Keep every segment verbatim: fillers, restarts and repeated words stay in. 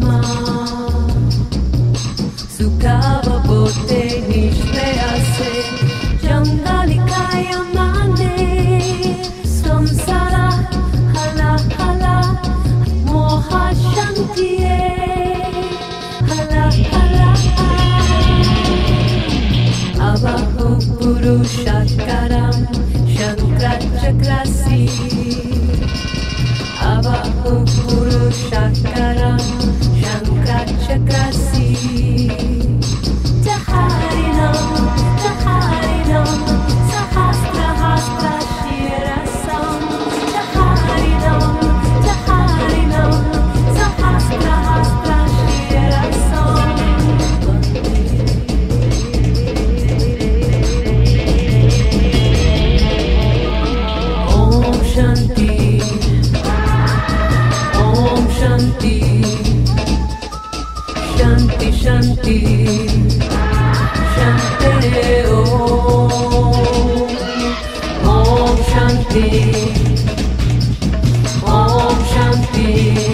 Sukava bote nishte ase jangalikaya mane samsara hala hala moha shantiye hala hala avahu purushakaram shankrachakrasi avahu purushakaram shankrachakrasi taharinam taharinam sahasra hasra shirasam taharinam taharinam sahasra hasra shirasam Om Shanti Om Shanti Shanti Shanti Shanti Om Om Shanti Om Shanti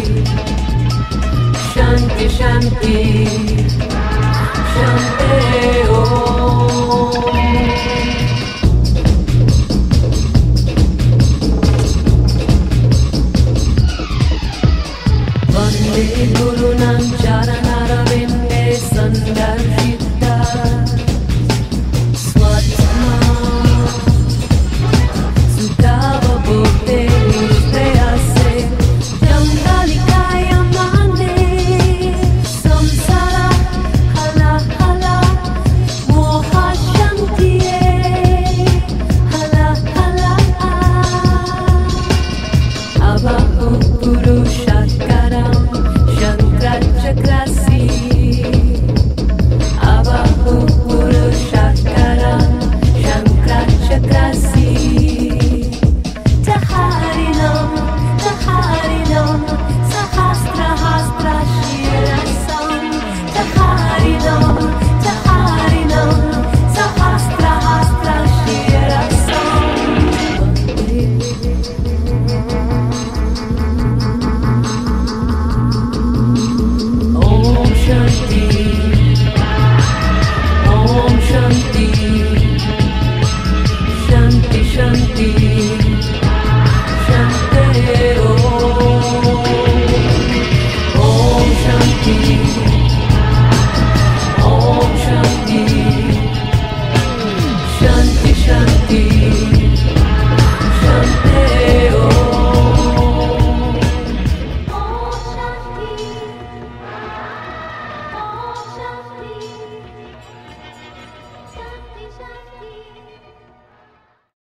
Shanti Shanti Shanti Om Vande Gurunam Charanam